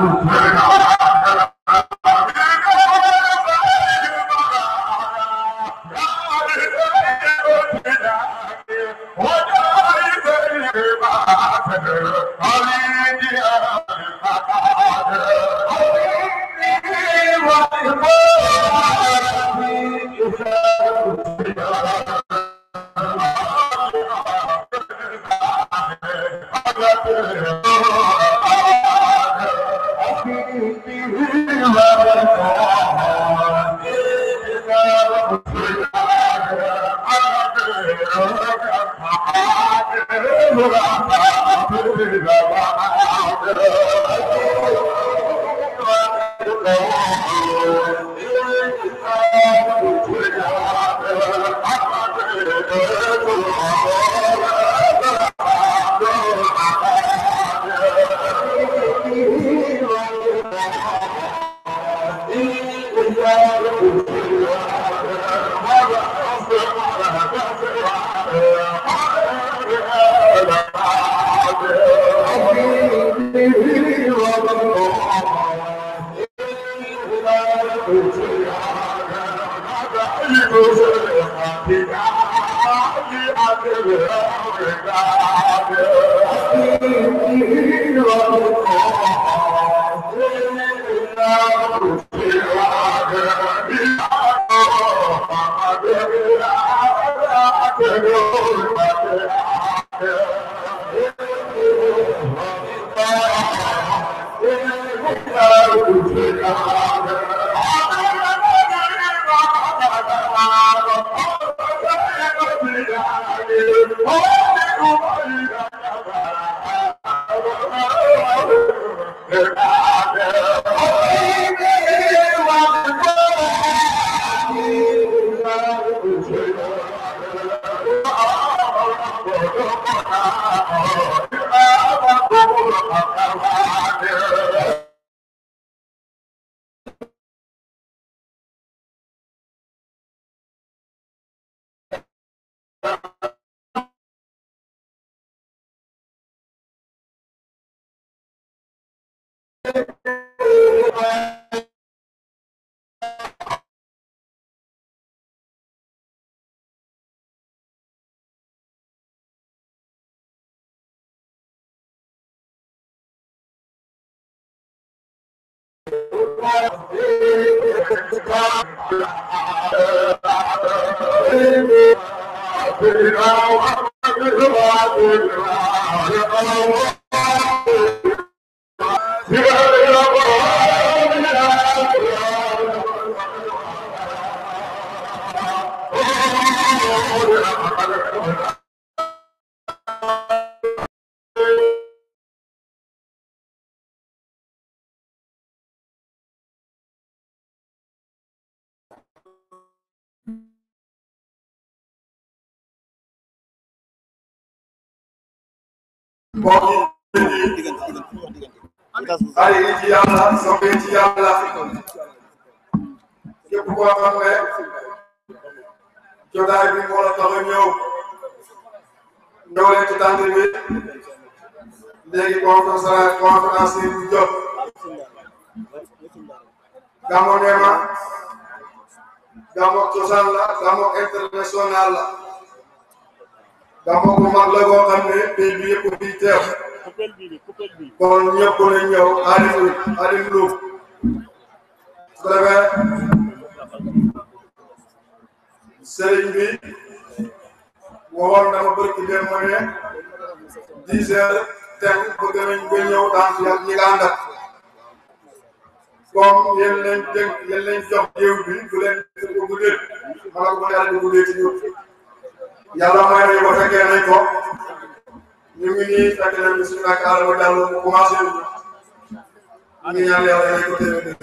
Allez, il dit Allah, son petit Allah. Que pourquoi on fait? Jotaay bi moo la tax a ñëw leen ci tànn bi léegi conférence yi bu jot Gamou Néma Gamou cosaan la Gamou international la Gamou bu mag la boo xam ne pays bi yëpp fi teew kon ñëpp la ñëw Adim Loum su ko defee sëriñ bi waxoon na ma bëgg dem ma ne 10 heures tem bëgg nañ nga ñëw daan fi ak ñi nga àndat comme yéen leen jox jéew bi du leen ko guddee mala ko yàlla du guddee ci ñun yàlla may nañu ko fekkee nañ ko ñu ngi nii fekk nañ ñu suñu ak Adama Diallo mu commencé ñu ngi ñaan yàlla nañ ko téye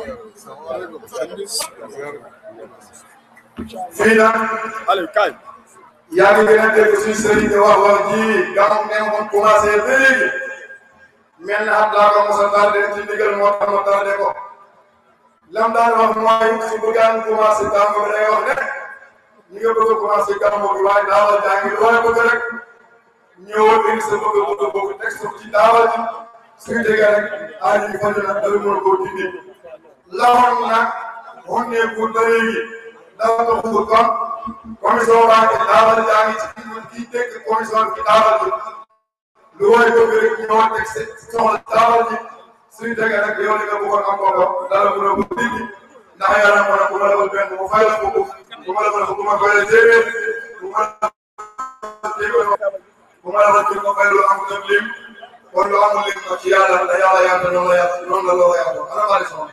fii nag yaa ngi gën a dégg suñu sëriñ di wax ji Gamou Néma moom commencé ba léegi mel na at laa ko mos a tardé ci ndigal moo tax ma tardé ko lam daan wax mooy su bëggaan commencé gàmmu bi day wax ne ñi nga bëgg a commencé gàmmu bi waaye daawal jàngi looy bëgg rek ñëwal indi sa bëgg bokk texte ci daawal ji suñu déggee rek aar yi faju na dara mën koo dindi lawoon nag wonneeku ba léegi dafa doxul kon commission baa ngi daabal jaa ngi ci kii dégg commission bi daabal ji lu waay bëgg rek ñëwaat teg soxla daabal ji suñu déggee rek yow li nga bëggoon am ko dara mën a ko dindi ndax yàlla mën a bu ma defal benn mu fay la ko bu ma defal bu ma fayal téeméer bu ma defal ci ko fay lu am dem lim kon lu amul lim ko ci yàlla da yàlla yàlla noonu la yàlla noonu la loo yàlla ana bari sama